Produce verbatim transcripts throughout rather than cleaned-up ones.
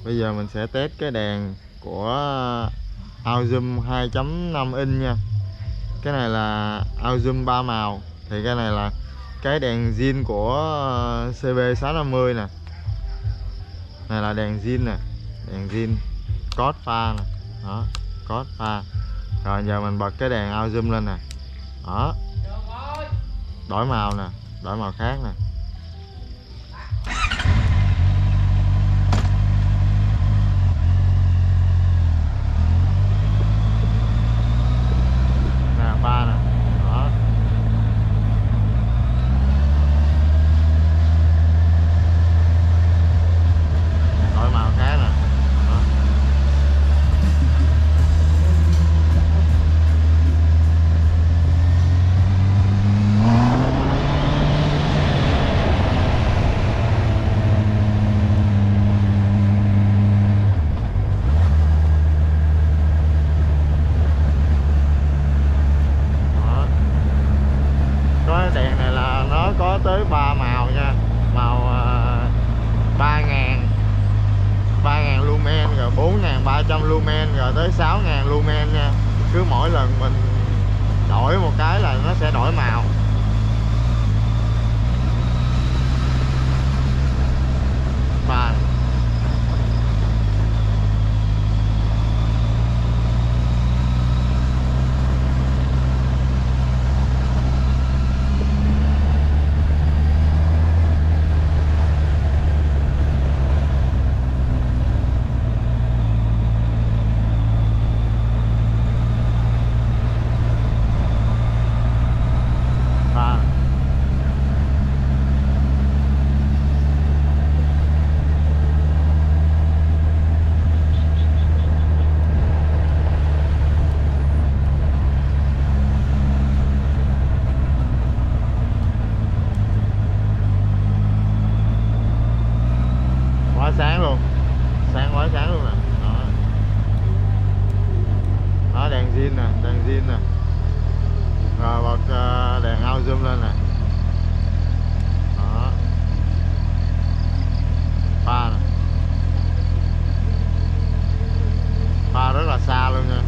Bây giờ mình sẽ test cái đèn của Aozoom hai chấm năm inch nha. Cái này là Aozoom ba màu. Thì cái này là cái đèn zin của C B sáu năm mươi nè. Này là đèn zin nè, đèn zin code pha nè. Đó, code pha. Rồi giờ mình bật cái đèn Aozoom lên nè. Đó. Đổi màu nè, đổi màu khác nè. Nè, pha nè. Đó. Đổi màu khác nè. Đó. Cái đèn này là nó có tới ba màu nha. Màu uh, ba ngàn ba ngàn lumen, rồi bốn ngàn ba trăm lumen, rồi tới sáu ngàn lumen nha. Cứ mỗi lần mình đổi một cái là nó sẽ đổi màu. Và quá sáng luôn, sáng quá sáng luôn nè. Đó, đó đèn zin nè, đèn zin nè. Rồi bật uh, đèn Aozoom lên nè. Đó, pha nè, pha rất là xa luôn nha.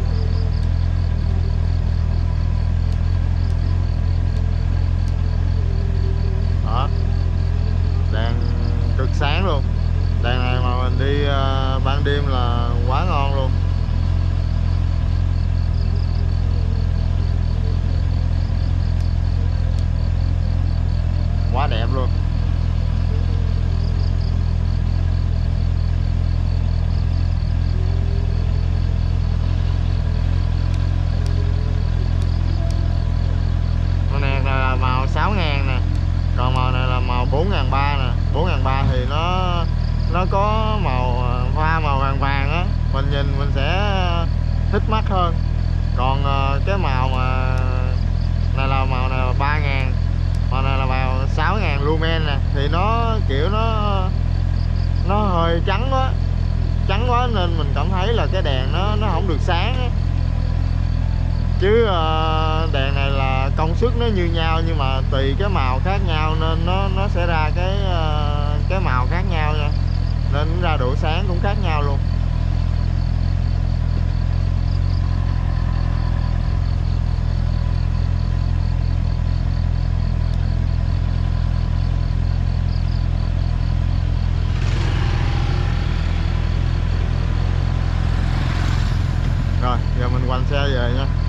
Đó, đèn cực sáng luôn. Đèn này mà mình đi uh, ban đêm là quá ngon luôn. Quá đẹp luôn. Màu này là màu sáu ngàn nè. Còn màu này là màu bốn ngàn ba nè. bốn ngàn ba thì nó nó có màu hoa màu vàng vàng á, mình nhìn mình sẽ thích mắt hơn. Còn cái màu mà này là màu này là ba ngàn, màu này là màu sáu ngàn lumen nè, thì nó kiểu nó nó hơi trắng quá, trắng quá nên mình cảm thấy là cái đèn nó nó không được sáng á. Chứ uh, đèn này là công suất nó như nhau nhưng mà tùy cái màu khác nhau nên nó nó sẽ ra cái uh, cái màu khác nhau nha, nên ra độ sáng cũng khác nhau luôn. Rồi giờ mình quành xe về nha.